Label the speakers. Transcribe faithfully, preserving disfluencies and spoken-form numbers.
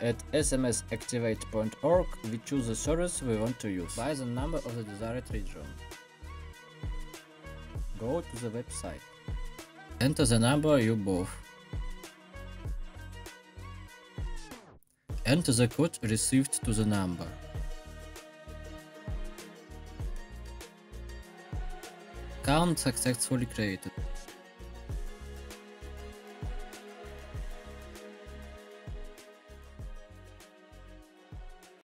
Speaker 1: At S M S activate dot org, we choose the service we want to use by the number of the desired region. Go to the website. Enter the number you bought. Enter the code received to the number. Account successfully created.